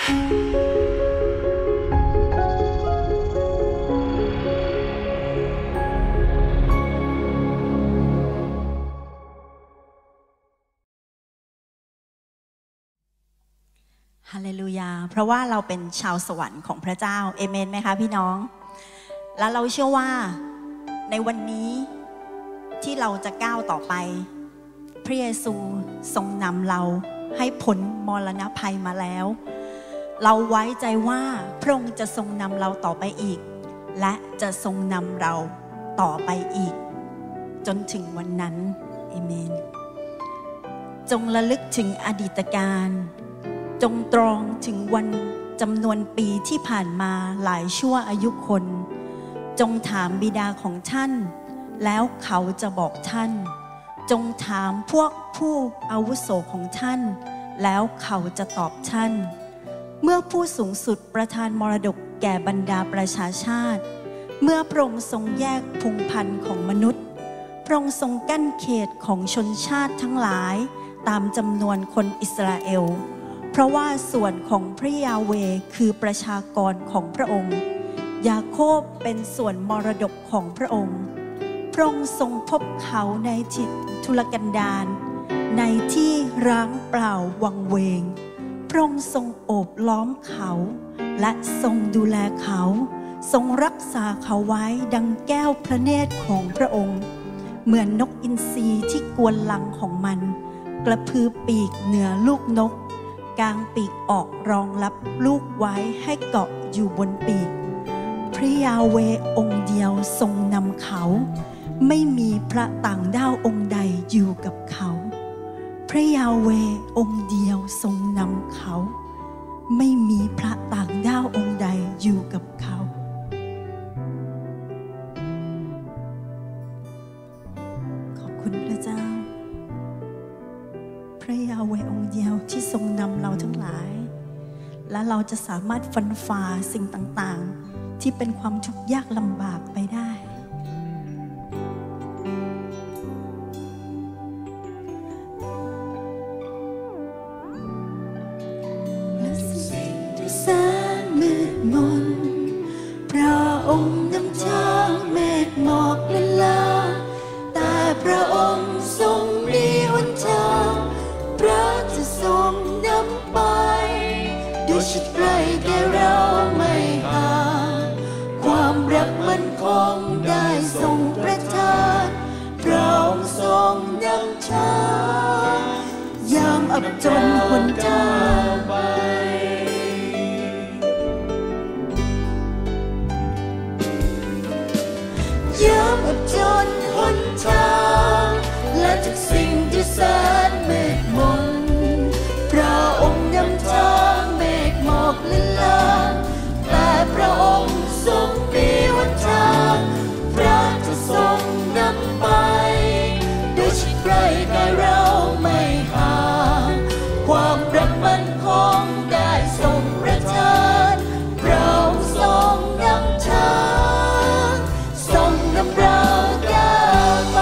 ฮาเลลูยาเพราะว่าเราเป็นชาวสวรรค์ของพระเจ้าเอเมนไหมคะพี่น้องและเราเชื่อว่าในวันนี้ที่เราจะก้าวต่อไปพระเยซูทรงนำเราให้พ้นมรณภัยมาแล้วเราไว้ใจว่าพระองค์จะทรงนำเราต่อไปอีกและจะทรงนำเราต่อไปอีกจนถึงวันนั้นเอเมนจงระลึกถึงอดีตการจงตรองถึงวันจำนวนปีที่ผ่านมาหลายชั่วอายุคนจงถามบิดาของท่านแล้วเขาจะบอกท่านจงถามพวกผู้อาวุโสของท่านแล้วเขาจะตอบท่านเมื่อผู้สูงสุดประทานมรดกแก่บรรดาประชาชาติเมื่อพระองค์ทรงแยกพงศ์พันธุ์ของมนุษย์พระองค์ทรงกั้นเขตของชนชาติทั้งหลายตามจำนวนคนอิสราเอลเพราะว่าส่วนของพระยาเวห์คือประชากรของพระองค์ยาโคบเป็นส่วนมรดกของพระองค์พระองค์ทรงพบเขาในที่ทุรกันดารในที่ร้างเปล่าวังเวงพระองค์ทรงโอบล้อมเขาและทรงดูแลเขาทรงรักษาเขาไว้ดังแก้วพระเนตรของพระองค์เหมือนนกอินทรีที่กวนรังของมันกระพือปีกเหนือลูกนกกางปีกออกรองรับลูกไว้ให้เกาะอยู่บนปีกพระยาเวห์องค์เดียวทรงนำเขาไม่มีพระต่างด้าวองค์ใดอยู่กับเขาพระยาเวห์องค์เดียวทรงนำเขาไม่มีพระต่างด้าวองค์ใดอยู่กับเขาขอบคุณพระเจ้าพระยาเวห์องค์เดียวที่ทรงนำเราทั้งหลายและเราจะสามารถฟันฝ่าสิ่งต่างๆที่เป็นความทุกข์ยากลำบากไปได้และสิ่งที่แสนมืดมนพระองค์นำทางเมฆหมอกและลาแต่พระองค์ทรงมีหนทางพระจะทรงนำไปด้วยชิดไกลแก่เราไม่ห่างความรักมันคงได้ทรงประทานพระองค์ทรงนำทางยามอับจนหนทางไปยามอับจนหนทางและทุกสิ่งที่แสนมืดมนพระองค์นำทางเมฆหมอกและลาแต่พระองค์ทรงมีหนทางพระจะทรงนำไปโดยชิดไกลกายเราไม่ห่างความรักมันคงได้ทรงประทานพระองค์ทรงนำทางทรงนำเราก้าวไป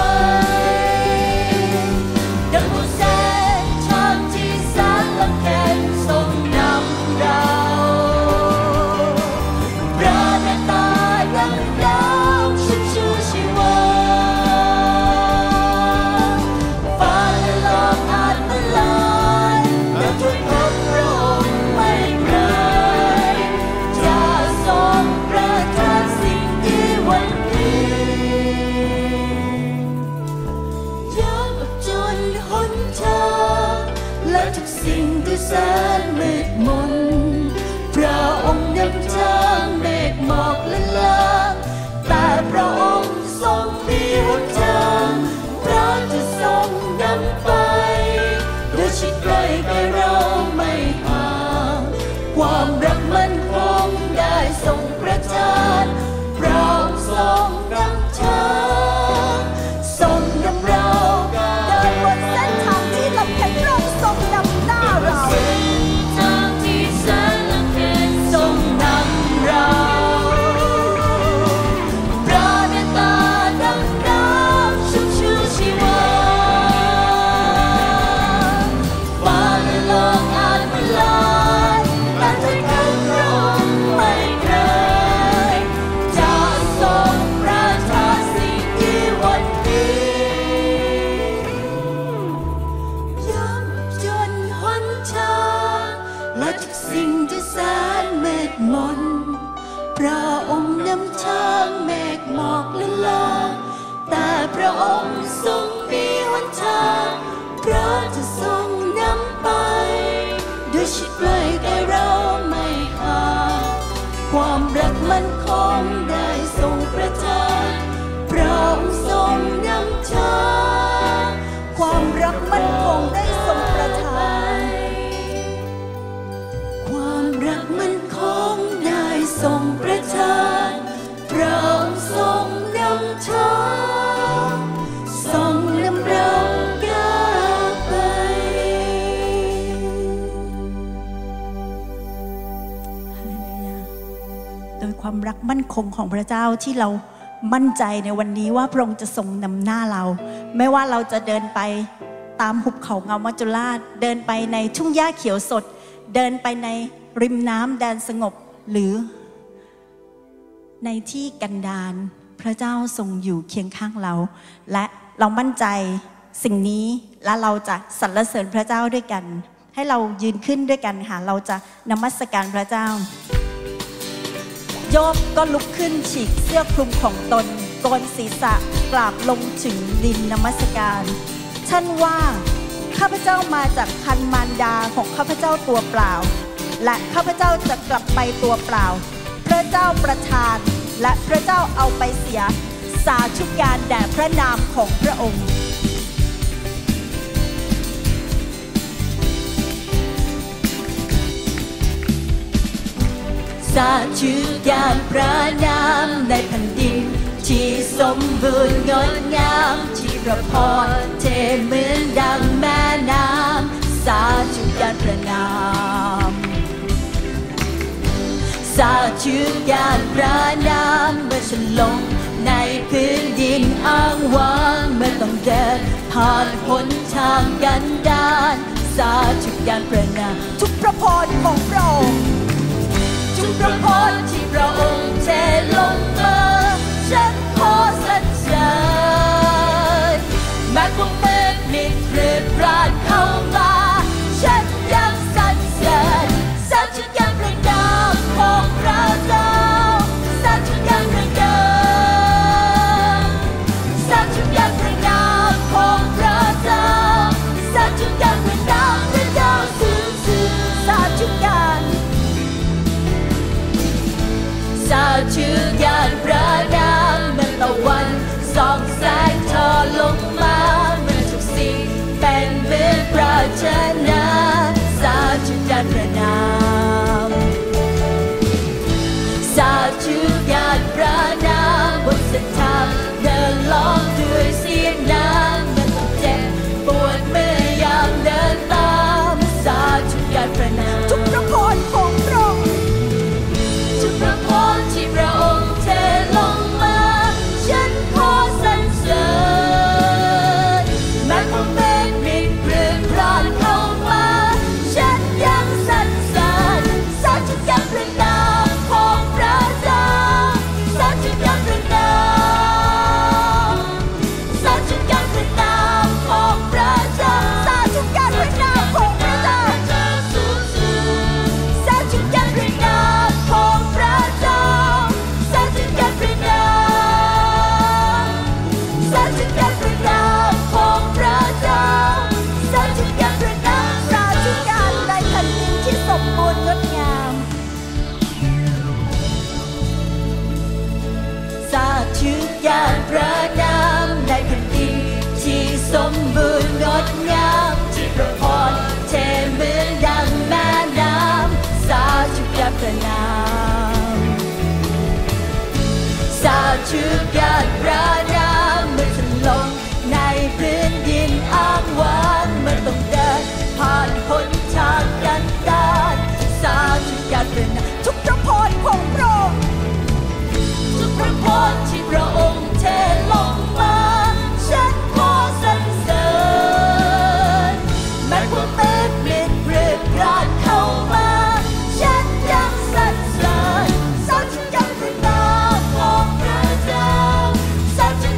ดังผู้แสนทางที่แสนลำเค็ญทรงนำเราพระเมตตาดังดาวชุบชูชีวาฟ้าและโลกอาจละลายแต่ทุกพระองค์ไม่ไกลจะทรงประทานสิ่งที่หวังดียามอับจนหนทางและทุกสิ่งที่แสนมืดมนพระองค์นำทางเมฆหมอกและลาแต่พระองค์ทรงมีหนทางพระจะทรงนำไปด้วยชิดไกลไกลเราไม่ห่างความรักมันคงได้ทรงประทานพระองค์ทรงนำทางทรงนำเราเดินบนเส้นทางที่ลำเค็ญพระองค์ทรงนำหน้าเราทางที่แสนลำเค็ญทรงนำเราพระเมตตาดังน้ำชุ่มชูชีวาฟ้าและโลกอาจละลายแต่ทุกจากสิ่งที่แสนมืดมนพระองค์นำทางเมฆหมอกและลมแต่พระองค์ทรงมีหนทางเพราะจะทรงนำไปด้วยชิดไกลแก่เราไม่ขาดความรักมั่นคงได้ทรงประทานพระองค์ทรงนำทางความรักมั่นคงได้ทรงประทานความรักมั่นคงได้ทรงประทานพระองค์ทรงนำทางทรงนำเราก้าวไปโดยความรักมั่นคงของพระเจ้าที่เรามั่นใจในวันนี้ว่าพระองค์จะทรงนำหน้าเราไม่ว่าเราจะเดินไปตามหุบเขาเงามัจจุราชเดินไปในทุ่งหญ้าเขียวสดเดินไปในริมน้ำแดนสงบหรือในที่กันดารพระเจ้าทรงอยู่เคียงข้างเราและเรามั่นใจสิ่งนี้และเราจะสรรเสริญพระเจ้าด้วยกันให้เรายืนขึ้นด้วยกันค่ะเราจะนมัสการพระเจ้าโยบก็ลุกขึ้นฉีกเสื้อคลุมของตนโกนศีรษะกราบลงถึงดินนมัสการท่านว่าข้าพเจ้ามาจากคันมารดาของข้าพเจ้าตัวเปล่าและข้าพเจ้าจะกลับไปตัวเปล่าพระเจ้าประทานและพระเจ้าเอาไปเสียสาธุการแด่พระนามของพระองค์สาธุการพระนามในแผ่นดินที่สมบูรณ์งดงามที่ประพรเทเหมือนดังแม่น้ำสาธุการพระนามสาธุการพระนามเมื่อฉันลงในพื้นดินอ้างว้างเมื่อต้องเดินผ่านหนทางกันดารสาธุการพระนามทุกพระพรของพระองค์ทุกพระพรที่พระองค์เทลงมาฉันขอสรรเสริญแม้ความมืดมิดคลื่นปราดเข้ามาฉันยังสรรเสริญสาธุการพระนามของพระเจ้าสาธุการพระนามสาธุการพระนามของพระเจ้าสาธุการพระนามพระเจ้าสูงสุดสาธุการสาธุการพระนามเมื่อตะวันส่องแสงทอลงมาเมื่อทุกสิ่งเป็นเหมือนพระชนะสาธุการพระนามสาธุการพระนามบนเส้นทางเดินล้อมด้วยเสียงน้ำเมื่อต้องเจ็บปวดเมื่อยามเดินตามสาธุการพระนามทุกพระพรของพระองค์ทุกพระพรที่พระองค์เทลงมาฉันขอสรรเสริญแม้ความมืดมิดคลื่นปราดเข้ามาฉันยังสรรเสริญสาธุการพระนามของพระเจ้าสาธุการพระนามสาธุการพระนามของพระเจ้าสาธุการพระนามของพระเจ้าสาธุการพระนามของพระเจ้าสาธุการพระนามสาธุการพระนามของพระเจ้าสาธุการพระนามสาธุการในแผ่นดินที่สมบูรณ์งดงามสาธุการพระนามในแผ่นดินที่สมบูรณ์งดงามที่ประพรเทเหมือนดังแม่น้ำสาธุการพระนามสาธุการพระนามเมื่อฉันลงในพื้นดินอ้างว้างเมื่อต้องเดินผ่านหนทางกันดารสาธุการพระนามทุกพระพรของพระองค์ทุกพระพรที่พระองค์เทลงมาฉันขอสรรเสริญแม้ความมืดมิดคลื่นปราดเข้ามาฉันยังสรรเสริญสาธุการพระนามของพระเจ้าสาธุ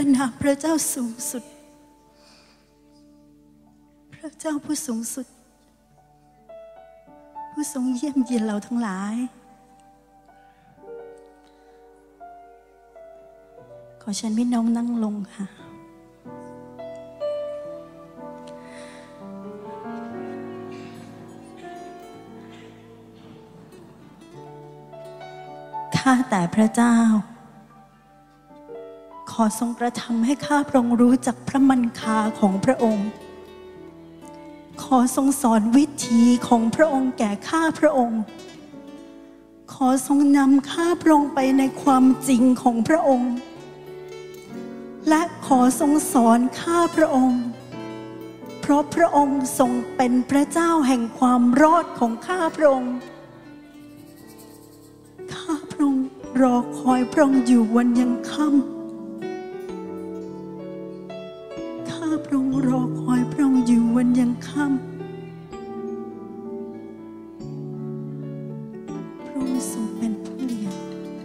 ระนามพระเจ้าสูงสุดพระเจ้าผู้สูงสุดผู้ทรงเยี่ยมเยียนเราทั้งหลายขอเชิญพี่น้องนั่งลงค่ะข้าแต่พระเจ้าขอทรงกระทำให้ข้าพระองค์รู้จักพระมัณฑาของพระองค์ขอทรงสอนวิธีของพระองค์แก่ข้าพระองค์ขอทรงนำข้าพระองค์ไปในความจริงของพระองค์และขอทรงสอนข้าพระองค์เพราะพระองค์ทรงเป็นพระเจ้าแห่งความรอดของข้าพระองค์ข้าพระองค์รอคอยพระองค์อยู่วันยังค่ำข้าพระองค์รอคอยพระองค์อยู่วันยังค่ำพระองค์ทรงเป็นผู้เลี้ยง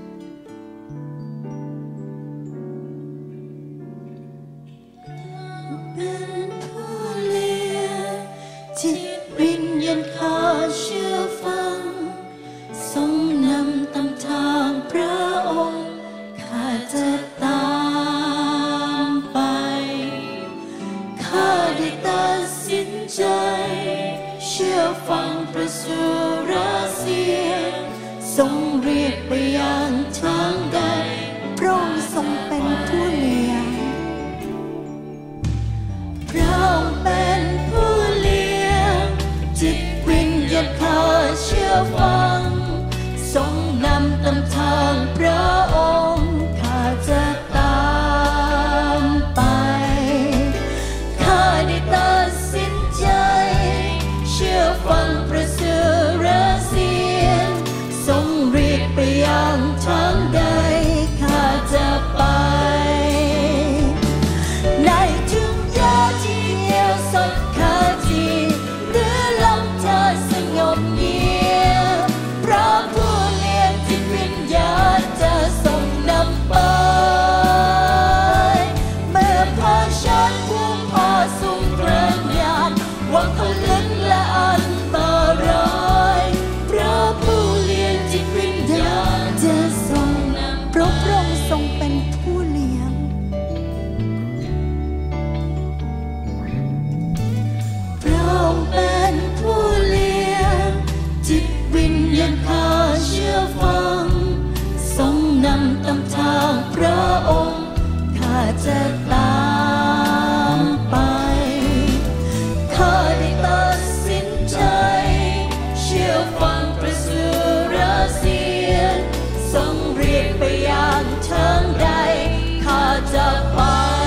เป็นผู้เลี้ยงจิตวิญญาณข้าเชื่อฟังทรงนำตามทางพระองค์ข้าจะตามไปข้าได้ตัดสินใจเชื่อฟังพระสุรเสียงทรงเรียกไปยังทางใดพระองค์ทรงเป็นผู้เลี้ยงพระองค์เป็นผู้เลี้ยงจิตวิญญาณข้าเชื่อฟังทรงนำตามทางพระองค์ข้าจะตามไปข้าได้ตัดสินใจเชื่อฟังพระสุรเสียงทรงเรียกไปยังทางใดข้าจะไปในทุ่งหญ้าที่เหี่ยวสดข้าที่หรือลำธารสงบเงียบพระผู้เลี้ยงจิตวิญญาณจะทรงนำไปเมื่อพาฉันผู้พาสูงเกินญาณวังผลึกและอันตรายพระผู้เลี้ยงจิตวิญญาณจะทรงนำเพราะพระองค์ทรงเป็นผู้เลี้ยงพระองค์เป็นผู้เลี้ยงจิตวิญญาณข้าเชื่อฟังทรงนำตามทางพระองค์ข้าจะตามไปข้าได้ตัดสินใจเชื่อฟังพระสุรเสียงทรงเรียกไปยังทางใดข้าจะไป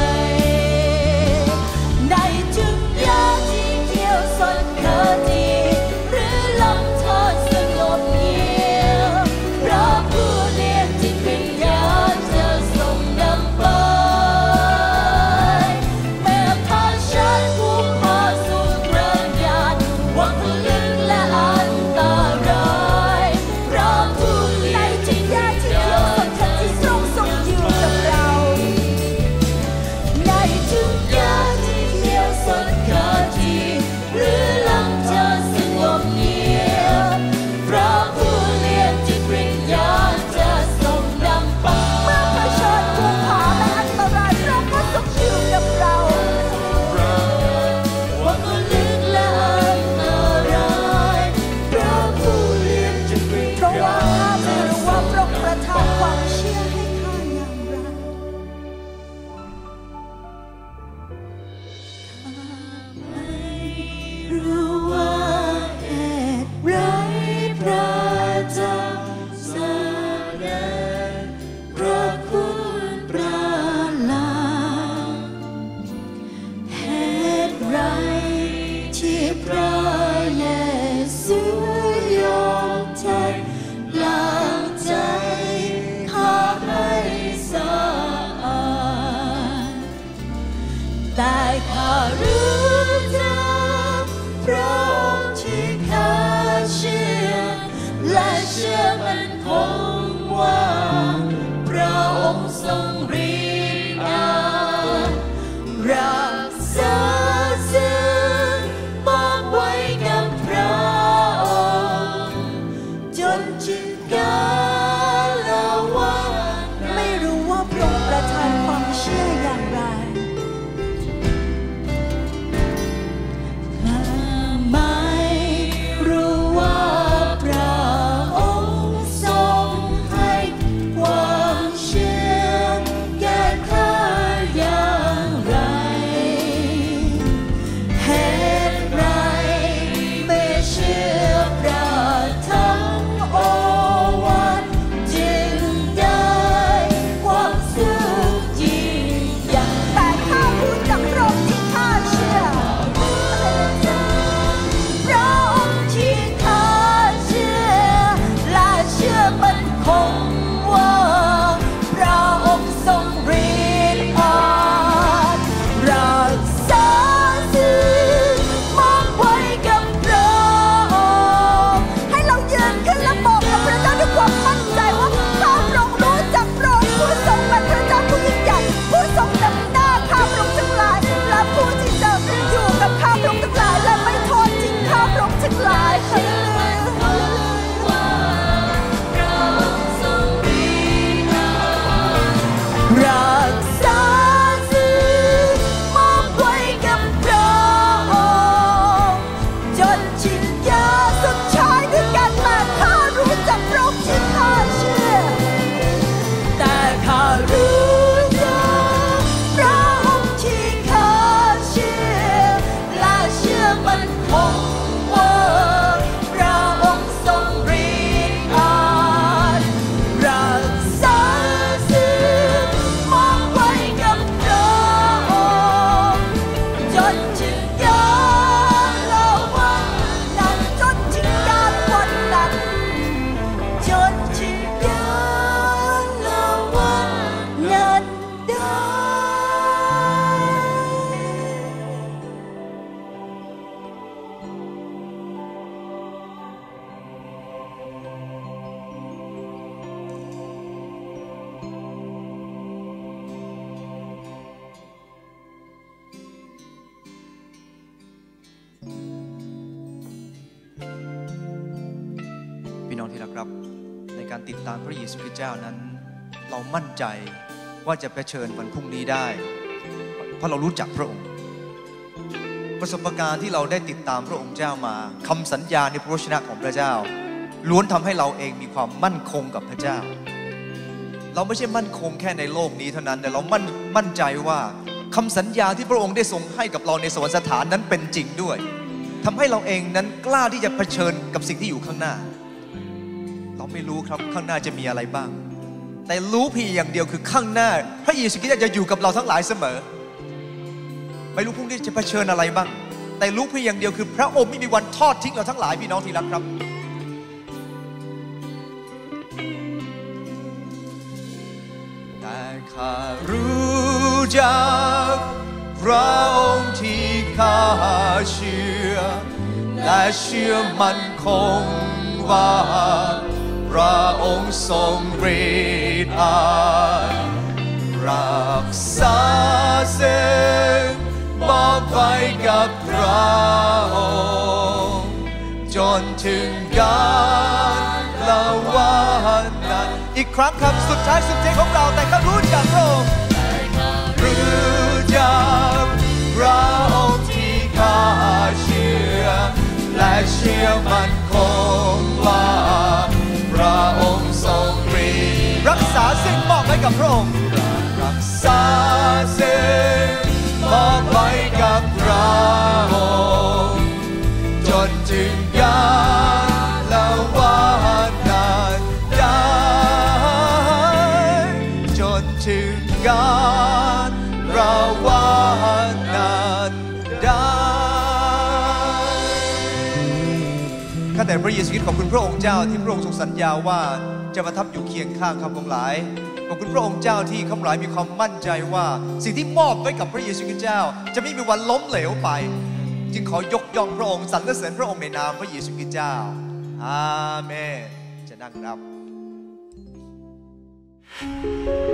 ในทุ่งหญ้าที่เขียวสดข้าที่หรือลำธารสงบเงียบพระผู้เลี้ยงจิตวิญญาณจะทรงนำไปเมื่อพาฉันผู้พาสู่กระยานวังผลึกและอันตรายพระผู้เลี้ยงจิตวิญญาณที่เขียวสดข้าที่ทรงอยู่กับเราในทุ่งหญ้าที่เขียวสดข้าที่หรือลำธารสงบเงียบพระผู้เลี้ยงจิตวิญญาณจะทรงนำไปเมื่อเผชิญภูผาและอันตรายพระองค์ก็ทรงอยู่กับเราวังผลึกและอันตรายพระผู้เลี้ยงจิตวิญญาณเพราะว่าข้าไม่รู้ว่าพระองค์ประทานความเชื่อให้ข้าอย่างไรรู้ว่าเหตุไรพระเจ้าแสดงพระคุณประหลาดเหตุไรที่พระเยซูยอมใจล้างใจข้าให้สะอาดแต่ข้ารู้จักพระองค์ที่ข้าเชื่อและเชื่อมันคงว่าพระองค์ทรงฤทธิ์ครับในการติดตามพระเยซูคริสต์เจ้านั้นเรามั่นใจว่าจะเผชิญวันพรุ่งนี้ได้เพราะเรารู้จักพระองค์ประสบการณ์ที่เราได้ติดตามพระองค์เจ้ามาคำสัญญาในพระวจนะของพระเจ้าล้วนทำให้เราเองมีความมั่นคงกับพระเจ้าเราไม่ใช่มั่นคงแค่ในโลกนี้เท่านั้นแต่เรามั่นใจว่าคำสัญญาที่พระองค์ได้ทรงให้กับเราในสวรรคสถานนั้นเป็นจริงด้วยทำให้เราเองนั้นกล้าที่จะเผชิญกับสิ่งที่อยู่ข้างหน้าเราไม่รู้ครับข้างหน้าจะมีอะไรบ้างแต่รู้เพียงอย่างเดียวคือข้างหน้าพระเยซูคริสต์จะอยู่กับเราทั้งหลายเสมอไม่รู้พรุ่งนี้จะเผชิญอะไรบ้างแต่รู้เพียงอย่างเดียวคือพระองค์ไม่มีวันทอดทิ้งเราทั้งหลายพี่น้องที่รักครับแต่ข้ารู้จักพระองค์ที่ข้าเชื่อและเชื่อมั่นคงว่าพระองค์ทรงฤทธิ์รักษาซึ่งมอบไว้กับพระองค์จนถึงการละวันนั้นอีกครั้งคำสุดท้ายสุดเท้ายของเราแต่ข้ารู้จักพระองค์รู้จักพระองค์ที่ข้าเชื่อและเชื่อมั่นคงว่าพระองค์ทรงฤทธิ์รักษาสิ่งมอบไว้กับพระองค์รักษาสิ่งมอบไว้กับพระองค์จนถึงการละวันนั้นได้จนถึงการละวันนั้นได้ข้าแต่พระเยซูคริสต์ขอบคุณพระองค์เจ้าที่พระองค์ทรงสัญญาว่าจะประทับอยู่เคียงข้างข้าพงหลายขอบคุณพระองค์เจ้าที่ข้าพงหลายมีความมั่นใจว่าสิ่งที่มอบไว้กับพระเยซูคริสต์เจ้าจะไม่มีวันล้มเหลวไปจึงขอยกย่องพระองค์สรรเสริญพระองค์ในนามพระเยซูคริสต์เจ้าอาเมนจะนั่งครับ